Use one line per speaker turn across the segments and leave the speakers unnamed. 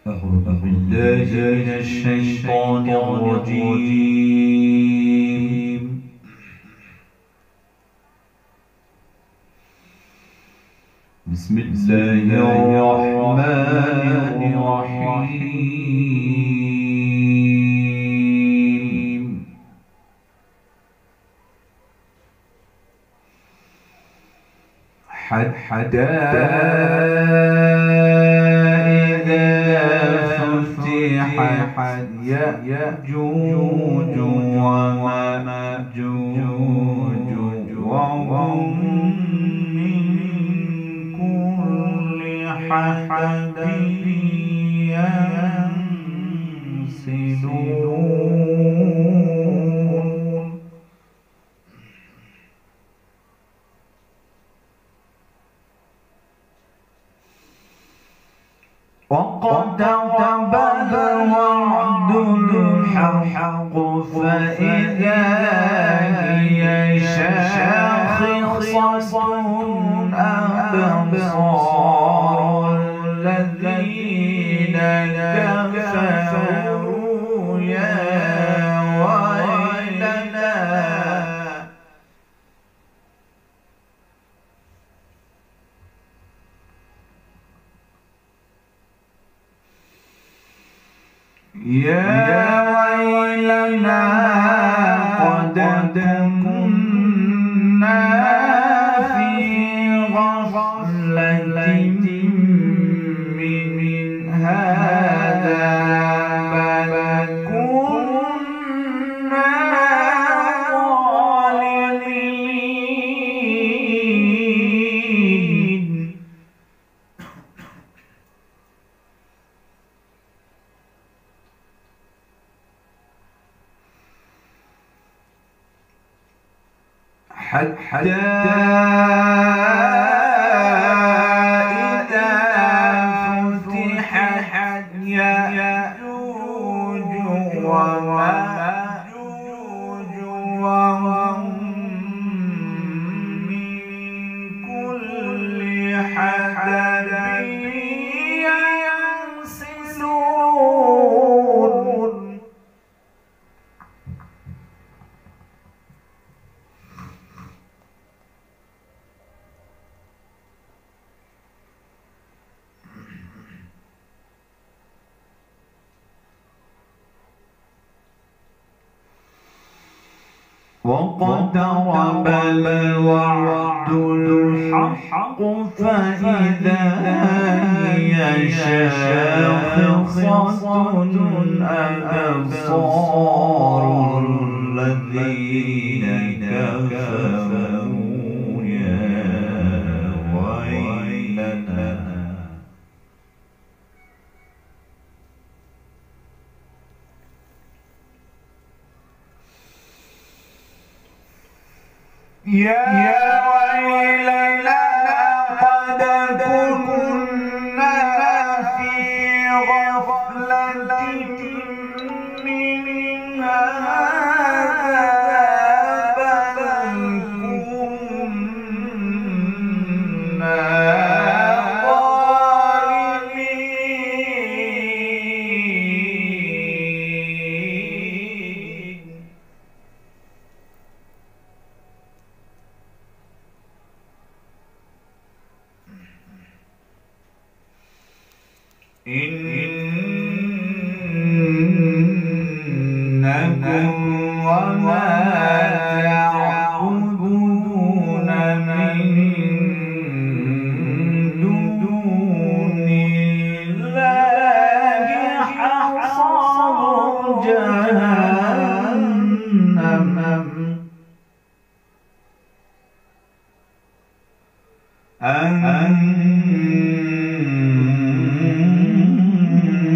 أعوذ بالله من الشيطان الرجيم. بسم الله الرحمن الرحيم. حتى فتحت يأجوج ومأجوج وهم من كل حدب ينسلون. واقترب الوعد الحق فإذا هي شاخصة أبصار الذين كفروا يا ويلنا قد كنا في غفلة من هذا بل كنا ظالمين. حتى إذا فتحت يأجوج ومأجوج وهم من كل حدب ينسلون. واقترب الوعد الحق فإذا هي شاخصة أبصار الذين كفروا يا ويلنا قد كنا في غفلة من هذا بل كنا إنكم وما تعبدون من دون الله حصب جهنم أنتم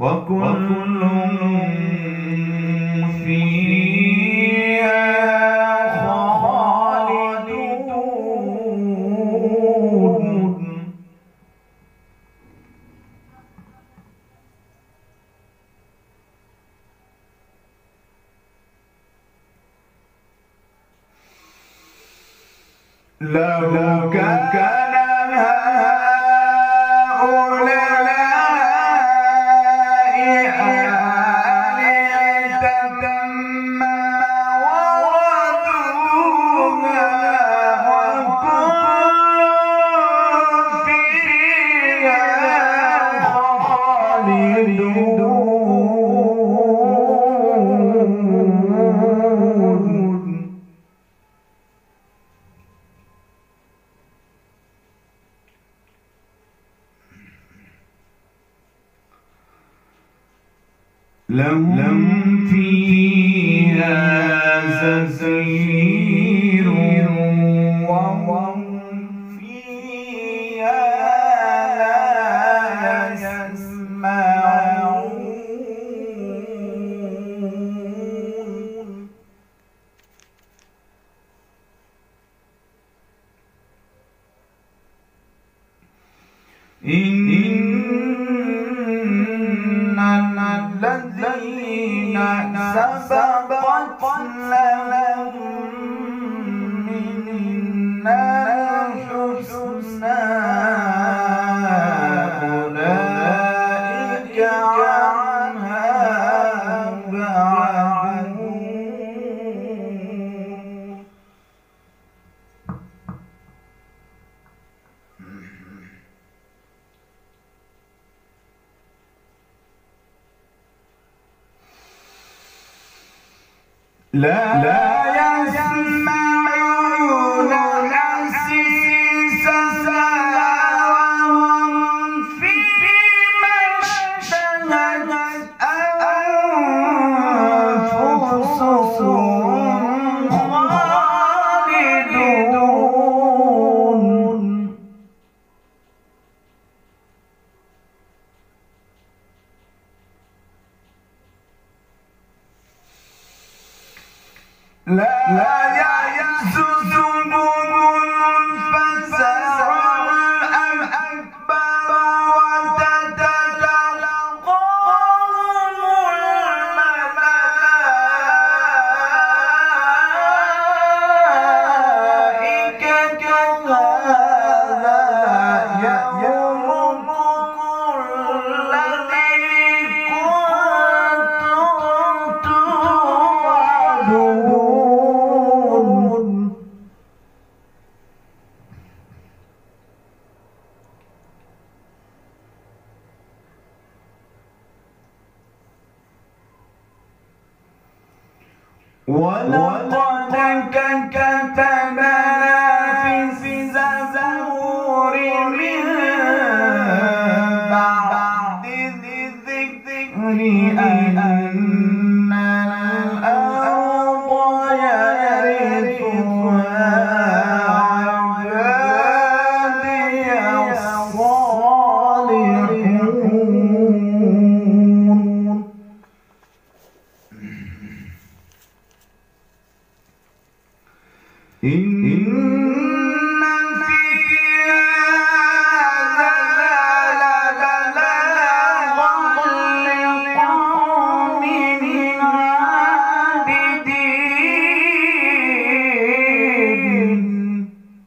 وكل فيها خالدون لو كان لهم فيها زفير وهم فيها لا يسمعون الذين سبقت لهم منا الحسنى أولئك عنها مبعدون لا يسمعون حسيسها وهم فيما اشتهت أنفسهم خالدون لا يحزنهم الفزع الأكبر وتتلقاهم الملائكة هذا يومكم الذي كنتم توعدون ولقد كتبنا في الزبور من بعد الذكر أن الأرض يرثها عبادي الصالحون إن في هذا لبلاغا لقوم عابدين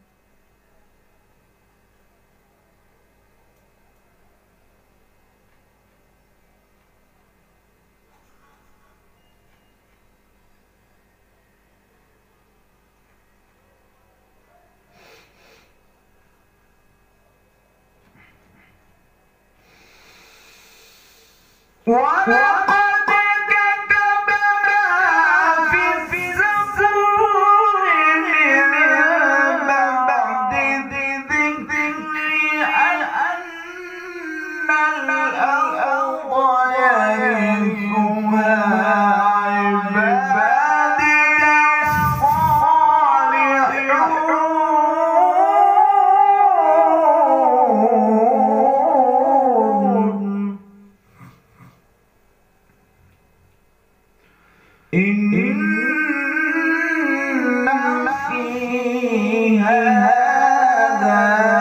ولقد كتبنا في الزبور من بعد الذكر أن الأرض يرثها عبادي الصالحون إن في هذا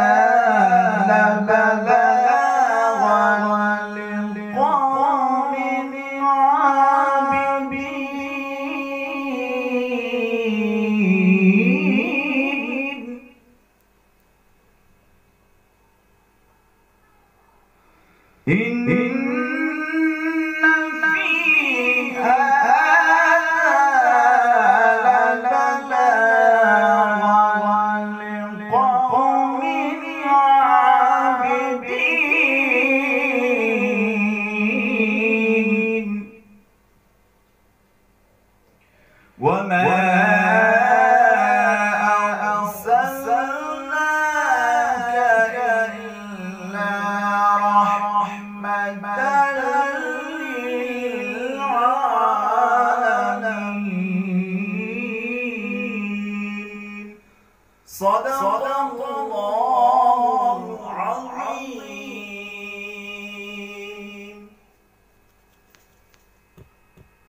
لبلاغا لقوم عابدين إن في هذا لبلاغا لقوم عابدين وما أرسلناك إلا رحمة للعالمين. صدق